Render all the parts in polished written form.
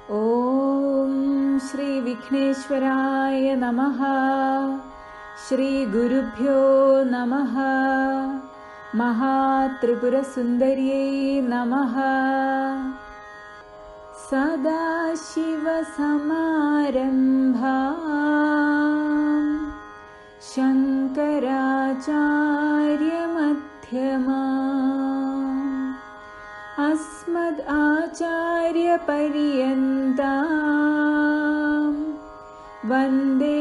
ഓം ശ്രീ വിഘ്നേശ്വരായ നമഃ. ശ്രീ ഗുരുഭ്യോ നമഃ. മഹാത്രിപുരസുന്ദര്यै നമഃ. സദാശിവസമാരംഭാം ശങ്കരാചാര്യമധ്യമാം അസ്മദ് ആചാര്യപര്യന്താം വന്ദേ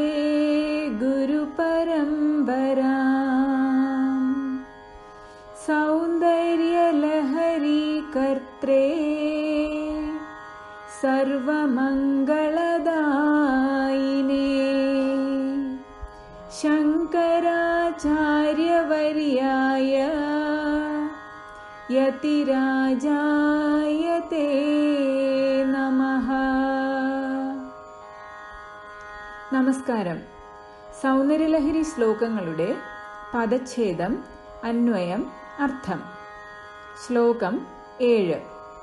ഗുരുപരമ്പരാം. സൗന്ദര്യലഹരി കർത്രേ സർവമംഗളദായിനേ ശങ്കരാചാര്യവർയായ യതിരാജായ തേ നമഃ. നമസ്കാരം. സൗന്ദര്യലഹരി ശ്ലോകങ്ങളുടെ പദച്ഛേദം, അന്വയം, അർത്ഥം. ശ്ലോകം 7.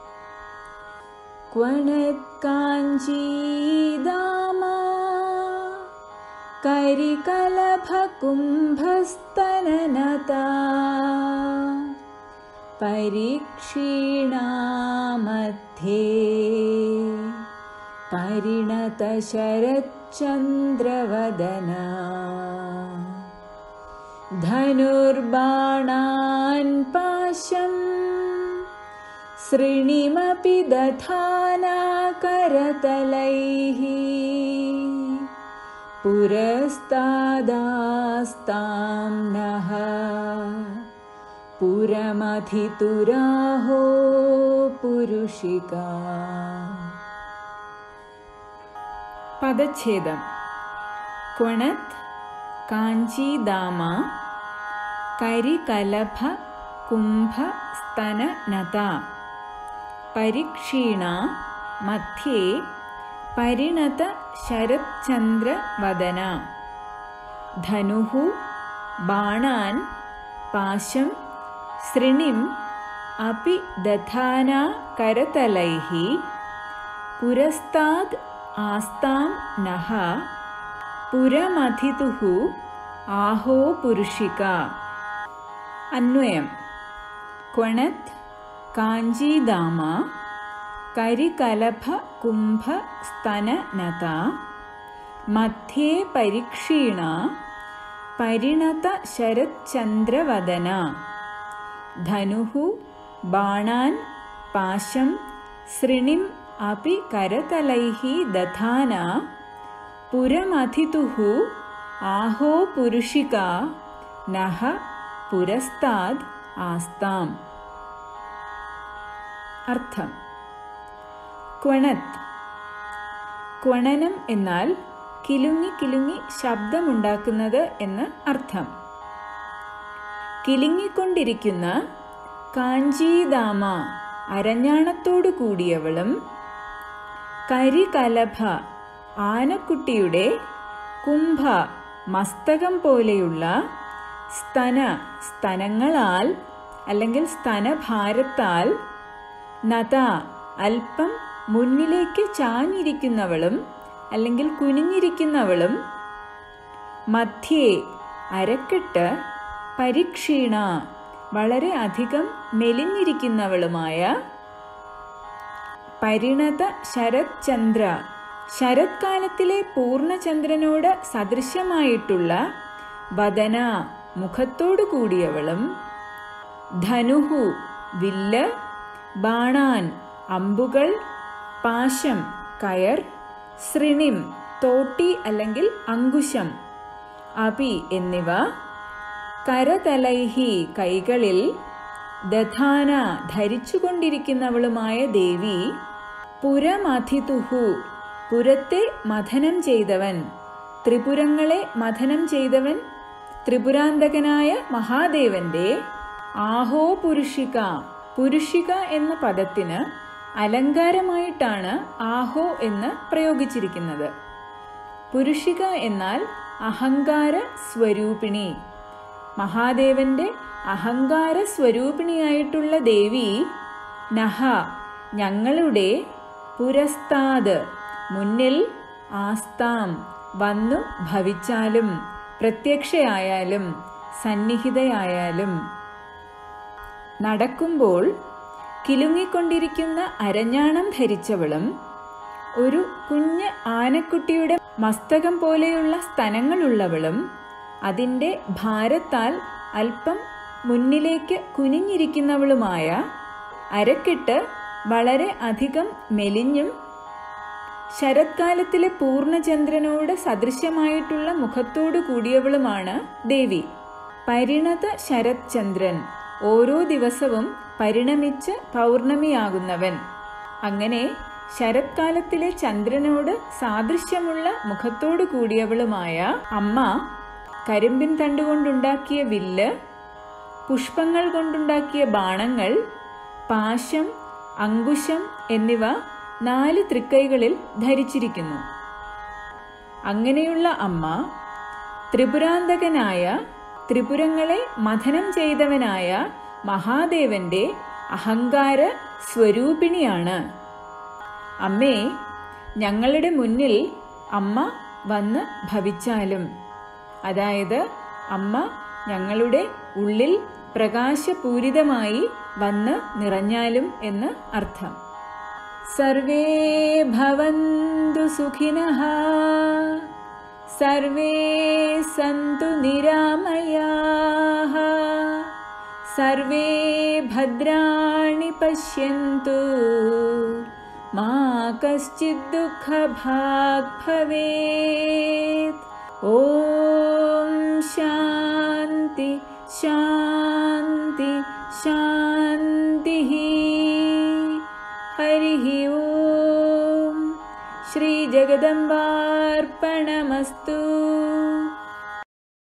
ക്വണത്കാഞ്ചീദാമാ കരികലഭകുംഭസ്തനനതാ പരീക്ഷീണാമധ്യേ പരിണതശരच्चन्द्रवदना ധനുർബാണാൻ പാശം സൃണിമപി ദധാനാ കരതലൈഃ പുരസ്താദാസ്താം നഃ പുരമധിതുരാഹോ പുരുഷികാ. പദച്ഛേദം. ക്വണത് കാഞ്ചീദാമ കരികലഭ കുംഭ സ്തനനത പരീക്ഷീണ മധ്യേ പരിണത ശരच्चन्द्रवदന ധനുഃ ബാണാൻ പാശം സൃണിം അപി ദധാനാ കരതലൈഃ പുരസ്താദ് ആസ്താം നഃ പുരമധിതുഃ ആഹോ പുരുഷികാ. അന്വയം. ക്വണത് കാഞ്ചീദാമ കരികലഭ കുംഭ സ്തനനത മധ്യേ പരീക്ഷീണ പരിണത ശരच्चन्द्रवदന ധനുഃ ബാണാൻ പാശം സൃണിം അപി കരതലൈഃ ദധാനാ പുരമധിതുഃ ആഹോ പുരുഷികാ നഃ പുരസ്താദ് ആസ്താം. അർത്ഥം. ക്വണത്. ക്വണനം എന്നാൽ കിലുങ്ങി കിലുങ്ങി ശബ്ദമുണ്ടാക്കുന്നത് എന്ന് അർത്ഥം. കിലുങ്ങിക്കൊണ്ടിരിക്കുന്ന കാഞ്ചീദാമ അരഞ്ഞാണത്തോടു കൂടിയവളും കരികലഭ ആനക്കുട്ടിയുടെ കുംഭ മസ്തകം പോലെയുള്ള സ്തനങ്ങളാൽ അല്ലെങ്കിൽ സ്തനഭാരത്താൽ നത അല്പം മുന്നിലേക്ക് ചാഞ്ഞിരിക്കുന്നവളും അല്ലെങ്കിൽ കുനിഞ്ഞിരിക്കുന്നവളും മധ്യേ അരക്കെട്ട് പരീക്ഷീണ വളരെ അധികം മെലിഞ്ഞിരിക്കുന്നവളുമായ പരിണത ശരच्चन्द्र ശരത്കാലത്തിലെ പൂർണ്ണചന്ദ്രനോട് സദൃശ്യമായിട്ടുള്ള വദന മുഖത്തോടു കൂടിയവളും ധനുഃ വില്ല് ബാണാൻ അമ്പുകൾ പാശം കയർ സൃണിം തോട്ടി അല്ലെങ്കിൽ അങ്കുശം അപി എന്നിവ കരതലൈഃ കൈകളിൽ ദധാന ധരിച്ചുകൊണ്ടിരിക്കുന്നവളുമായ ദേവി പുരമധിതുഃ പുരത്തെ മഥനം ചെയ്തവൻ ത്രിപുരങ്ങളെ മഥനം ചെയ്തവൻ ത്രിപുരാന്തകനായ മഹാദേവന്റെ ആഹോ പുരുഷിക. പുരുഷിക എന്ന പദത്തിന് അലങ്കാരമായിട്ടാണ് ആഹോ എന്ന് പ്രയോഗിച്ചിരിക്കുന്നത്. പുരുഷിക എന്നാൽ അഹങ്കാര സ്വരൂപിണി. മഹാദേവന്റെ അഹങ്കാര സ്വരൂപിണിയായിട്ടുള്ള ദേവി നഹ ഞങ്ങളുടെ പുരസ്താത് മുന്നിൽ, ആസ്താം വന്നു ഭവിച്ചാലും, പ്രത്യക്ഷയായാലും സന്നിഹിതയായാലും. നടക്കുമ്പോൾ കിലുങ്ങിക്കൊണ്ടിരിക്കുന്ന അരഞ്ഞാണം ധരിച്ചവളും ഒരു കുഞ്ഞ് ആനക്കുട്ടിയുടെ മസ്തകം പോലെയുള്ള സ്തനങ്ങളുള്ളവളും അതിൻ്റെ ഭാരത്താൽ അല്പം മുന്നിലേക്ക് കുനിഞ്ഞിരിക്കുന്നവളുമായ, അരക്കെട്ട് വളരെ അധികം മെലിഞ്ഞും ശരത്കാലത്തിലെ പൂർണ്ണചന്ദ്രനോട് സദൃശ്യമായിട്ടുള്ള മുഖത്തോടു കൂടിയവളുമാണ് ദേവി. പരിണത ശരത് ചന്ദ്രൻ, ഓരോ ദിവസവും പരിണമിച്ച് പൗർണമിയാകുന്നവൻ. അങ്ങനെ ശരത്കാലത്തിലെ ചന്ദ്രനോട് സാദൃശ്യമുള്ള മുഖത്തോടു കൂടിയവളുമായ അമ്മ കരിമ്പിൻ തണ്ടുകൊണ്ടുണ്ടാക്കിയ വില്ല്, പുഷ്പങ്ങൾ കൊണ്ടുണ്ടാക്കിയ ബാണങ്ങൾ, പാശം, അങ്കുശം എന്നിവ 4 തൃക്കൈകളിൽ ധരിച്ചിരിക്കുന്നു. അങ്ങനെയുള്ള അമ്മ ത്രിപുരാന്തകനായ, ത്രിപുരങ്ങളെ മഥനം ചെയ്തവനായ മഹാദേവന്റെ അഹങ്കാര സ്വരൂപിണിയാണ്. അമ്മേ, ഞങ്ങളുടെ മുന്നിൽ അമ്മ വന്ന് ഭവിച്ചാലും, അതായത് അമ്മ ഞങ്ങളുടെ ഉള്ളിൽ പ്രകാശപൂരിതമായി വന്ന് നിറഞ്ഞാലും എന്ന് അർത്ഥം. സർവേ ഭവന്തു സുഖിനഃ, സർവേ സന്തു നിരാമയാഃ, സർവേ ഭദ്രാണി പശ്യന്തു, മാ കശ്ചിത് ദുഃഖഭാഗ് ഭവേത്. ഓം ശാന്തി ശാന്തി ശാന്തി. ഹരി ഓം. ശ്രീ ജഗദംബാർപ്പണമസ്തു.